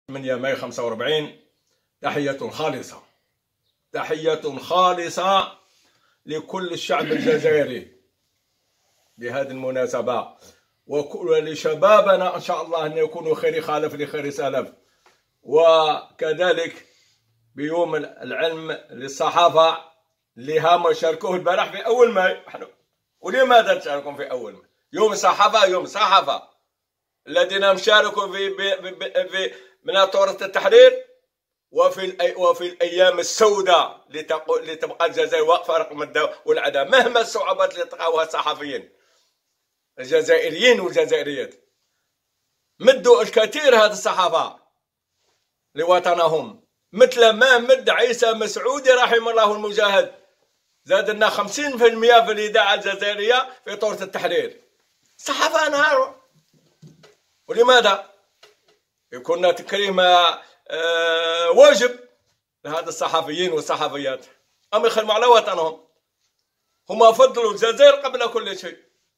8 مايو 45. تحية خالصة، تحية خالصة لكل الشعب الجزائري بهذه المناسبة، ولشبابنا إن شاء الله أن يكونوا خير خالف لخير سلف. وكذلك بيوم العلم للصحافة اللي هم شاركوه البارح في أول ماي. ولماذا تشاركون في أول ماي؟ يوم الصحافة، يوم الصحافة الذين شاركوا في من ثورة التحرير وفي الأيام السوداء لتبقى الجزائر واقفة رقم الدولة والعداء مهما الصعوبات اللي تلقاوها الصحفيين الجزائريين والجزائريات. مدوا الكثير هذه الصحافة لوطنهم، مثل ما مد عيسى مسعودي رحمه الله المجاهد، زاد لنا 50% في الإذاعة الجزائرية في ثورة التحرير. الصحافة انهاروا. ولماذا؟ يكون تكريم واجب لهذا الصحفيين والصحفيات، أم يخدموا على وطنهم. هم فضلوا الجزائر قبل كل شيء.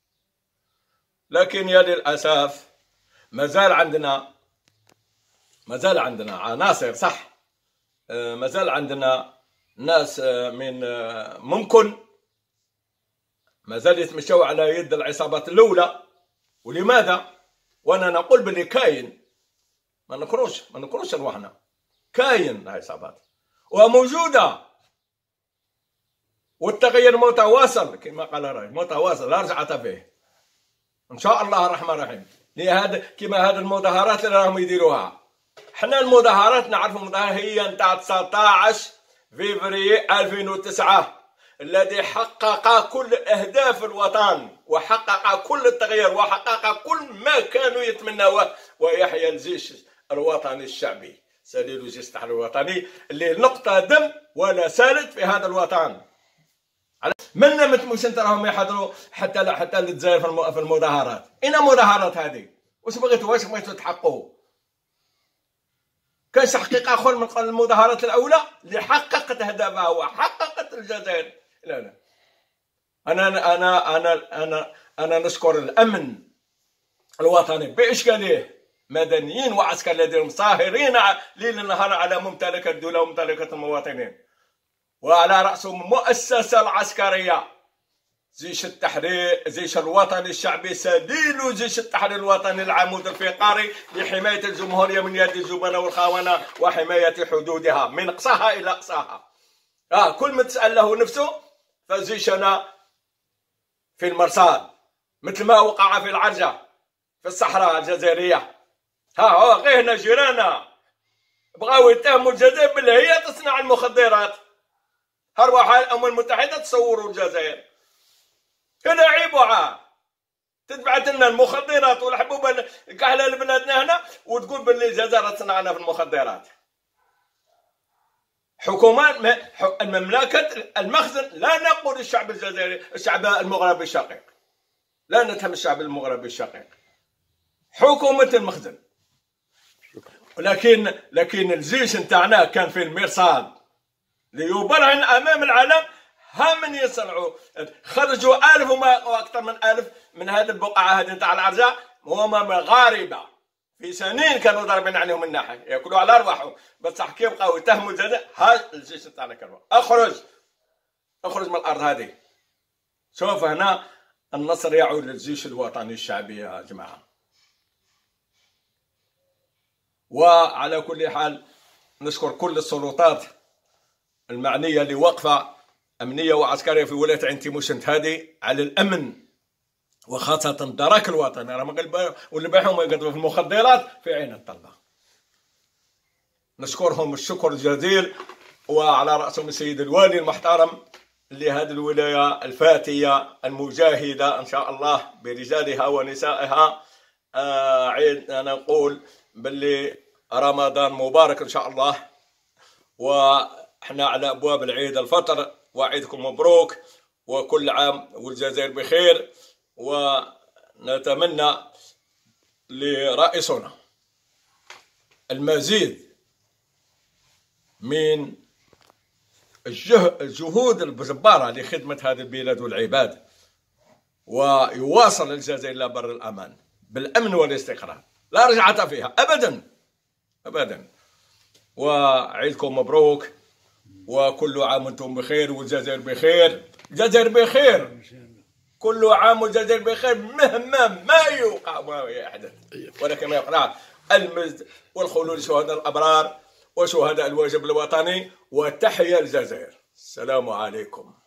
لكن يا للأسف مازال عندنا عناصر، صح، مازال عندنا ناس من ممكن مازال يتمشوا على يد العصابات الأولى. ولماذا؟ وأنا نقول باللي كاين، ما نكروش روحنا، كاين العصابات وموجودة، والتغيير متواصل كما قال الرئيس، متواصل لا رجعة فيه إن شاء الله الرحمن الرحيم. لهذا كما هذه المظاهرات اللي راهم يديروها، حنا المظاهرات نعرفوا المظاهرة هي نتاع 19 فبراير 2009 الذي حقق كل أهداف الوطن وحقق كل التغيير وحقق كل ما كانوا يتمنوه، ويحيى الجيش الوطني الشعبي سليل جيش التحرير الوطني اللي نقطة دم ولا سالت في هذا الوطن. منا متموش انت راهم يحضروا حتى للجزائر في المظاهرات. اين مظاهرات هذه؟ واش بغيتوا تحققوا؟ كاين تحقيق اخر من المظاهرات الاولى اللي حققت هدفها وحققت الجزائر. لا انا انا انا انا انا نشكر الامن الوطني باشكاله، مدنيين وعسكر الذين صاهرين ليل نهار على ممتلكات الدوله وممتلكات المواطنين، وعلى راسهم المؤسسه العسكريه جيش التحرير، جيش الوطني الشعبي سديل جيش التحرير الوطني العمود الفقري لحمايه الجمهوريه من يد الجبنه والخونه وحمايه حدودها من اقصاها الى اقصاها. كل ما تسال له نفسه فجيشنا في المرصاد، مثل ما وقع في العرجه في الصحراء الجزائريه. هو غير هنا جيرانا بغاو يتهموا الجزائر باللي هي تصنع المخدرات. هروح الامم المتحده تصوروا الجزائر هنا عيبوا تتبعت لنا المخدرات والحبوب كحله لبلادنا هنا، وتقول باللي الجزائر تصنعنا في المخدرات. حكومات المملكه المخزن، لا نقول الشعب الجزائري، الشعب المغربي الشقيق، لا نتهم الشعب المغربي الشقيق، حكومه المخزن. لكن الجيش نتاعنا كان في المرصاد ليبرهن امام العالم. ها من يصنعوا، خرجوا 1000 واكثر من 1000 من هذه البقعه هذه نتاع العرجاء، وهم مغاربه في سنين كانوا ضاربين عليهم الناحيه ياكلوا على ارواحهم، بصح كي بقاو يتهموا الجزائر. ها الجيش نتاعنا كان اخرج من الارض هذه. شوف هنا النصر يعود للجيش الوطني الشعبي يا جماعه. وعلى كل حال نشكر كل السلطات المعنيه اللي واقفه امنيه وعسكريه في ولايه عين تيموشنت هذه على الامن، وخاصه الدرك الوطني راهم والباحهم يقدروا في المخدرات في عين الطلبه. نشكرهم الشكر الجزيل، وعلى راسهم السيد الوالي المحترم لهذه الولايه الفاتيه المجاهده ان شاء الله برجالها ونسائها. عيد انا نقول باللي رمضان مبارك ان شاء الله، واحنا على ابواب العيد الفطر، وعيدكم مبروك وكل عام والجزائر بخير. ونتمنى لرئيسنا المزيد من الجهود الجبارة لخدمة هذه البلاد والعباد، ويواصل الجزائر إلى بر الأمان بالأمن والاستقرار، لا رجعة فيها أبدا. ابدا. وعيدكم مبروك، وكل عام وانتم بخير، والجزائر بخير، الجزائر بخير، كل عام والجزائر بخير مهما ما يوقع ما يحدث، ولكن ما يقرع المجد والخلود لشهداء الابرار وشهداء الواجب الوطني، وتحيا الجزائر. السلام عليكم.